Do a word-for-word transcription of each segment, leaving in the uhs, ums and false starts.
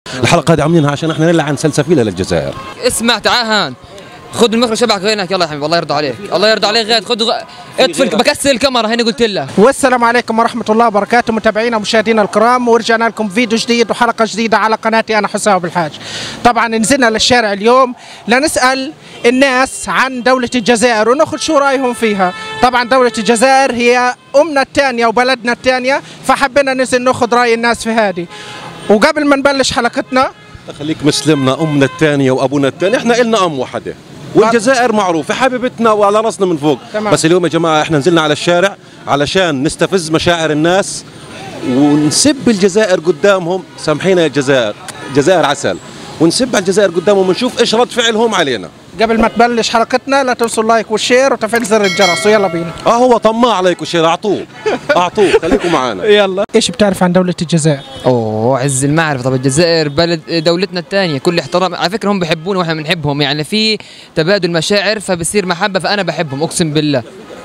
الحلقه هذه عاملينها عشان احنا نلعن سلسفيله للجزائر. اسمع تعال هان خذ المخرج شبعك غيرك، يلا يا حبيبي الله يرضى عليك، الله يرضى عليك غاد، خذ غ... اطفي بكسر الكاميرا هنا قلت لك. والسلام عليكم ورحمه الله وبركاته متابعينا ومشاهدينا الكرام، ورجعنا لكم فيديو جديد وحلقه جديده على قناتي انا حسام بالحاج. طبعا نزلنا للشارع اليوم لنسال الناس عن دوله الجزائر وناخذ شو رايهم فيها. طبعا دوله الجزائر هي امنا الثانيه وبلدنا الثانيه، فحبينا ننزل ناخذ راي الناس في هذه. وقبل ما نبلش حلقتنا خليك مسلمنا، امنا الثانيه وابونا الثاني، احنا إلنا ام واحده والجزائر معروفه حبيبتنا وعلى راسنا من فوق. تمام. بس اليوم يا جماعه احنا نزلنا على الشارع علشان نستفز مشاعر الناس ونسب الجزائر قدامهم. سامحينا يا الجزائر، جزائر عسل، ونسب على الجزائر قدامهم ونشوف ايش رد فعلهم علينا. قبل ما تبلش حلقتنا لا تنسوا اللايك والشير وتفعيل زر الجرس، ويلا بينا. اه هو طماع لايك وشير، اعطوه اعطوه خليكم معنا. يلا. ايش بتعرف عن دوله الجزائر؟ اوه عز المعرفه. طب الجزائر بلد دولتنا الثانيه، كل احترام، على فكره هم بيحبونا واحنا بنحبهم، يعني في تبادل مشاعر فبصير محبه، فانا بحبهم اقسم بالله.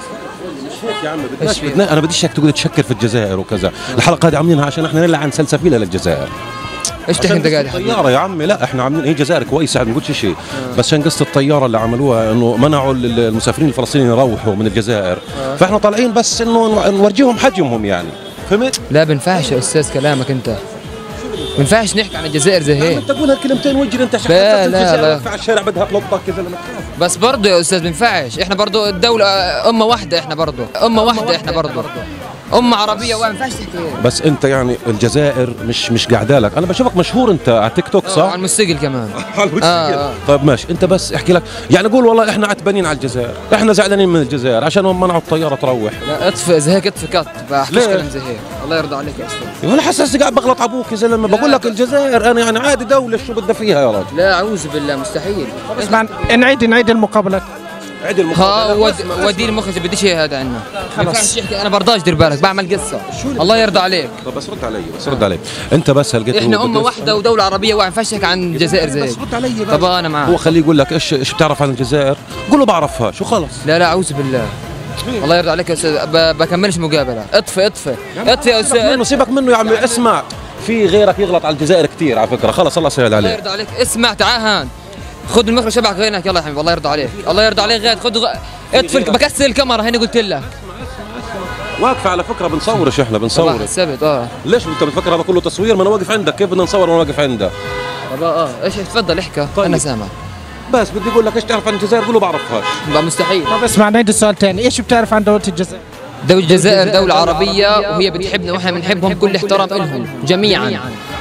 يا عم بدناش بدنا، انا بديش اياك تقعد تشكر في الجزائر وكذا. الحلقه هذه عاملينها عشان احنا نلعن سلسفيله للجزائر. ايش تحكي انت قاعد الطياره يا عمي؟ لا احنا عاملين هي جزائر كويسه، ما بنقولش شيء، آه. بس عشان قصه الطياره اللي عملوها انه منعوا المسافرين الفلسطينيين يروحوا من الجزائر، آه. فاحنا طالعين بس انه نورجيهم حجمهم يعني، فهمت؟ لا بنفعش يا استاذ كلامك انت، ما ينفعش نحكي عن الجزائر زي هيك. انت تقول هالكلمتين وجري انت عشان لا لا لا على الشارع بدها تلطك كذا لما بس برضه يا استاذ ما ينفعش، احنا برضه الدوله امه واحده، احنا برضه امه واحده، احنا برضه أمة عربية وما ينفعش تحكي. بس أنت يعني الجزائر مش مش قاعدة لك، أنا بشوفك مشهور أنت على تيك توك صح؟ على المستقل كمان. على المستقل. آه. طيب ماشي، أنت بس احكي لك، يعني قول والله إحنا عتبانين على الجزائر، إحنا زعلانين من الجزائر عشان هم منعوا الطيارة تروح. لا اطفئ زي هيك، اطفئ كات، بحكيش كلام زي هيك، الله يرضى عليك يا أستاذ. ولا حسسني قاعد بغلط أبوك يا زلمة، بقول لك الجزائر أنا يعني عادي دولة شو بدنا فيها يا راجل. لا أعوذ بالله مستحيل. اسمع نعيد نعيد المقابلة. عيد المقابلة. ها ودي المخرج بديش اياه هذا عندنا. ما ينفعش يحكي، انا برضاش دير بالك بعمل قصه. الله يرضى عليك. طب بس رد علي، بس رد علي. انت بس هلقيت احنا امه واحده ودوله عربيه واحد، ما ينفعش تحكي عن الجزائر زي هيك. بس رد علي. طب انا معك. هو خليه يقول لك ايش ايش بتعرف عن الجزائر؟ قول له بعرفهاش وخلص. لا لا اعوذ بالله. الله يرضى عليك يا استاذ، بكملش مقابله. اطفي اطفي اطفي يا استاذ. سيبك منه يا عمي، اسمع في غيرك يغلط على الجزائر كثير على فكره، خلص الله يسهل عليك. الله يرضى عليك، اسمع تعال هان خذ المخرج شبعك غيرك، يلا يا حبيبي الله يرضى عليك، الله يرضى عليك غاد، خذ غ... اطفي بكسر الكاميرا هنا قلت لك. واقفه على فكره بنصورش، احنا بنصور. حسبت اه. ليش انت بتفكر هذا كله تصوير؟ ما انا واقف عندك، كيف بدنا نصور وانا واقف عندك؟ طب اه ايش تفضل احكي. طيب. انا سامع. بس بدي اقول لك ايش تعرف عن الجزائر؟ قول له بعرفهاش. بقى مستحيل. طب اسمع نعيد السؤال ثاني، ايش بتعرف عن دوله الجزائر؟ دولة الجزائر دولة عربية وهي بتحبنا واحنا بنحبهم، كل احترام لهم جميعا.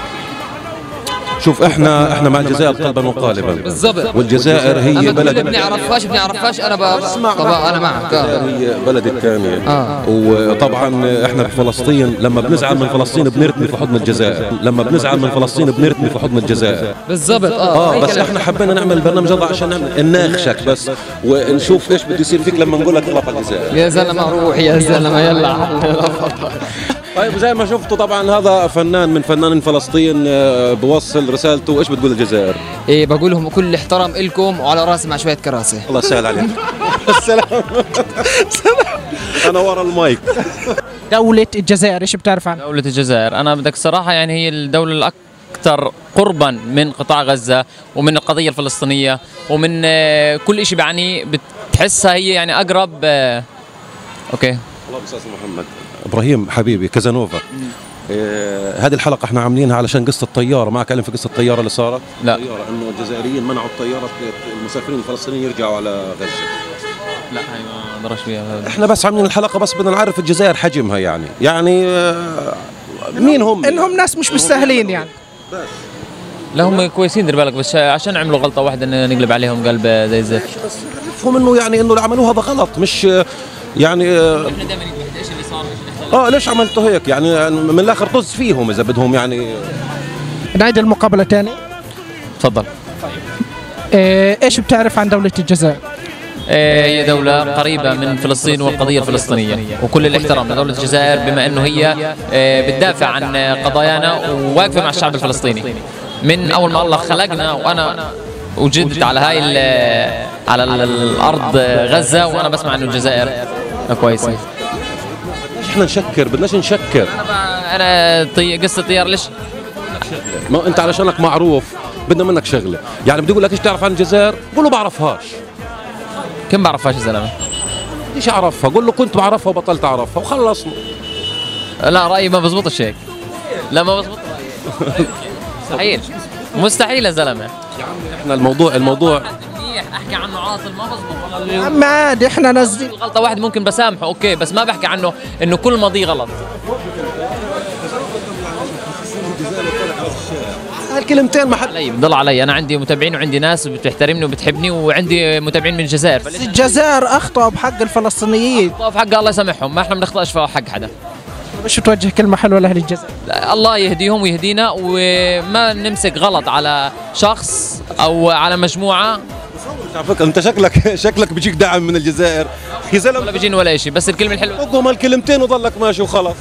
شوف احنا احنا مع الجزائر قلبا وقالبا بالضبط، والجزائر هي بلد بنعرفهاش بنعرفهاش انا طبعا انا معك. هي بلد الثانية. آه. وطبعا احنا بفلسطين لما بنزعل من فلسطين بنرتمي في حضن الجزائر، لما بنزعل من فلسطين بنرتمي في حضن الجزائر. بالضبط اه, آه بس احنا حبينا نعمل البرنامج هذا عشان نناقشك بس ونشوف ايش بده يصير فيك لما نقول لك اغلط على الجزائر. يا زلمه روح يا زلمه يلا. طيب زي ما شفتوا طبعا هذا فنان من فنانين فلسطين بوصل رسالته، ايش بتقول الجزائر؟ ايه بقول لهم كل احترام لكم وعلى راسي مع شويه كراسي. الله يسهل عليك. السلام. انا ورا المايك. دولة الجزائر ايش بتعرف عنها؟ دولة الجزائر انا بدك صراحة يعني هي الدولة الأكثر قربا من قطاع غزة ومن القضية الفلسطينية ومن كل شيء، يعني بتحسها هي يعني أقرب. اوكي الله استاذ محمد ابراهيم حبيبي كازانوفا. آه هذه الحلقه احنا عاملينها علشان قصه الطياره، ما اكلم في قصه الطياره اللي صارت. لا الطياره انه الجزائريين منعوا الطياره المسافرين الفلسطينيين يرجعوا على غزه. لا هي ما درش فيها. احنا بس عاملين الحلقه بس بدنا نعرف الجزائر حجمها يعني يعني آه مين هم؟ انهم ناس مش مستاهلين يعني. بس لا هم كويسين دير بالك، بس عشان عملوا غلطه واحده نقلب عليهم قلب زي الزفت. بس نعرفهم انه يعني انه اللي عملوه هذا غلط، مش يعني آه احنا دائما ايش اللي صار اه ليش عملتوا هيك يعني من الاخر طز فيهم اذا بدهم يعني. نعيد المقابله ثاني. تفضل. إيه ايش بتعرف عن دوله الجزائر؟ إيه هي دولة قريبة من فلسطين والقضية الفلسطينية، وكل الاحترام لدولة الجزائر بما انه هي إيه بتدافع عن قضايانا وواقفة مع الشعب الفلسطيني من اول ما الله خلقنا، وانا وجدت على هاي على الارض غزة وانا بسمع انه الجزائر كويسة. احنا نشكر بدناش نشكر. انا انا طي... قصه الطياره ليش ما انت علشانك معروف بدنا منك شغله، يعني بدي اقول لك ايش تعرف عن الجزائر؟ قول له بعرفهاش. كم بعرفهاش يا زلمه؟ ايش اعرفها؟ قول له كنت بعرفها وبطلت اعرفها وخلصنا. لا رايي ما بزبطش هيك. لا ما بزبط رايي. مستحيل مستحيل يا زلمه. يا عمي احنا الموضوع الموضوع منيح احكي عنه عاطل ما بزبط والله. اما عادي احنا نازلين غلطه واحد ممكن بسامحه اوكي، بس ما بحكي عنه انه كل ماضيه غلط. هالكلمتين ما حد علي بضل علي، انا عندي متابعين وعندي ناس بتحترمني وبتحبني وعندي متابعين من الجزائر. الجزائر اخطأوا بحق الفلسطينيين. في حق الله يسامحهم، ما احنا بنخطاش في حق حدا. مش توجه كلمة حلوة لأهل الجزائر؟ الله يهديهم ويهدينا، وما نمسك غلط على شخص او على مجموعه. على فكره انت شكلك شكلك بيجيك دعم من الجزائر يا زلمه. ولا بيجيني ولا شيء، بس الكلمه الحلوه اضم هالكلمتين وضلك ماشي وخلاص.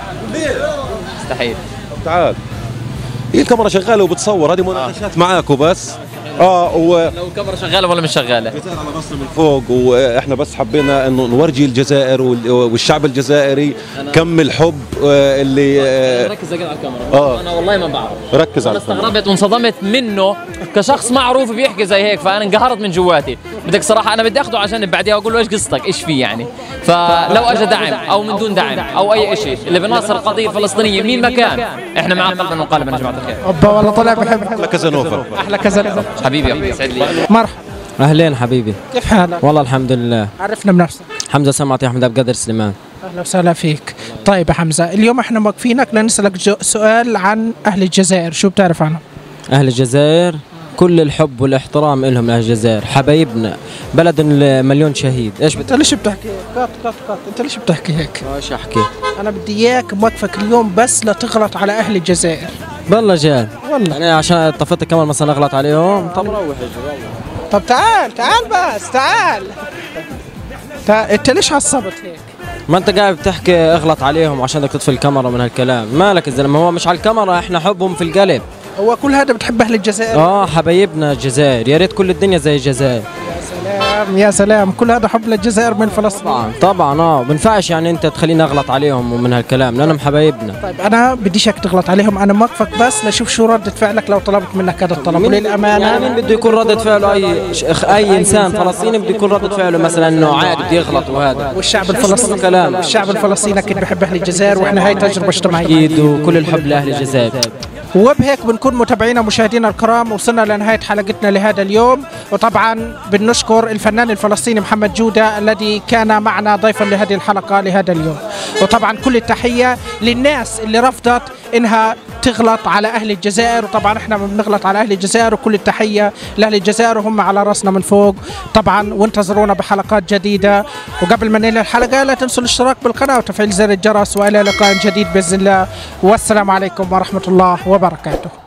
مستحيل. تعال هي الكاميرا شغاله وبتصور، هذه مناقشات معاك وبس. اه و لو الكاميرا شغاله ولا مش شغاله؟ الجزائر على راسنا من فوق، واحنا بس حبينا انه نورجي الجزائر والشعب الجزائري كم الحب اللي ركز على الكاميرا. آه. انا والله ما بعرف. ركز على انا استغربت وانصدمت منه كشخص معروف بيحكي زي هيك، فانا انقهرت من جواتي. بدك صراحه انا بدي اخذه عشان بعديها واقول له ايش قصتك ايش في يعني. فلو اجى دعم او من دون دعم او اي شيء اللي بيناصر القضيه الفلسطينيه مين ما كان، احنا معاه قلبا وقالبا يا جماعه الخير. اوبا والله طلع بحب احلى كازانوفا. احلى كازانوفا حبيبي يا يسعد لي. مرحبا. اهلين حبيبي، كيف حالك؟ والله الحمد لله. عرفنا بنفسك. حمزه سمعتي احمد عبد القادر سليمان. اهلا وسهلا فيك. طيب يا حمزه، اليوم احنا موقفينك لنسالك سؤال عن اهل الجزائر، شو بتعرف عنهم؟ اهل الجزائر كل الحب والاحترام لهم لاهل الجزائر، حبايبنا، بلد المليون شهيد. ايش انت ليش بتحكي هيك؟ قاط قاط قاط، انت ليش بتحكي هيك؟ ايش احكي؟ انا بدي اياك موقفك اليوم بس لتغلط على اهل الجزائر. والله جاد والله يعني عشان طفيت كمان مثلا اغلط عليهم. طب روح اجي. طب تعال تعال بس تعال. تعال. انت ليش عصبت هيك؟ ما انت قاعد بتحكي اغلط عليهم عشان بدك تطفي الكاميرا من هالكلام، مالك يا زلمه؟ هو مش على الكاميرا، احنا حبهم في القلب. هو كل هذا بتحب اهل الجزائر؟ اه حبايبنا الجزائر، يا ريت كل الدنيا زي الجزائر. يا سلام يا سلام، كل هذا حب للجزائر من فلسطين. طبعا طبعا اه، ما بينفعش يعني انت تخليني اغلط عليهم ومن هالكلام لانهم حبايبنا. طيب انا بديش اياك تغلط عليهم، انا موقفك بس لشوف شو ردة فعلك لو طلبت منك هذا الطلب. وللامانه يعني مين بده يكون ردة فعله؟ اي اي انسان فلسطيني بده يكون ردة فعله مثلا انه عادي بده يغلط وهذا. والشعب الفلسطيني كلام الشعب الفلسطيني اكيد بحب اهل الجزائر، واحنا هاي تجربه اجتماعيه اكيد، وكل الحب لاهل الجزائر. وبهيك بنكون متابعينا مشاهدينا الكرام وصلنا لنهاية حلقتنا لهذا اليوم، وطبعا بنشكر الفنان الفلسطيني محمد جودة الذي كان معنا ضيفا لهذه الحلقة لهذا اليوم. وطبعا كل التحية للناس اللي رفضت انها تغلط على اهل الجزائر، وطبعا احنا بنغلط على اهل الجزائر، وكل التحية لاهل الجزائر وهم على راسنا من فوق طبعا. وانتظرونا بحلقات جديدة، وقبل ما ننهي الحلقة لا تنسوا الاشتراك بالقناة وتفعيل زر الجرس، والى لقاء جديد باذن الله، والسلام عليكم ورحمة الله وبركاته.